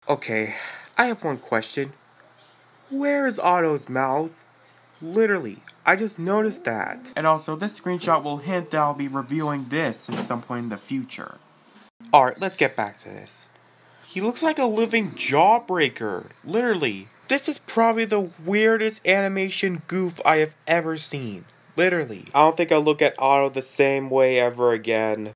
Okay, I have one question. Where is Otto's mouth? Literally, I just noticed that. And also, this screenshot will hint that I'll be reviewing this at some point in the future. Alright, let's get back to this. He looks like a living jawbreaker. Literally. This is probably the weirdest animation goof I have ever seen. Literally. I don't think I'll look at Otto the same way ever again.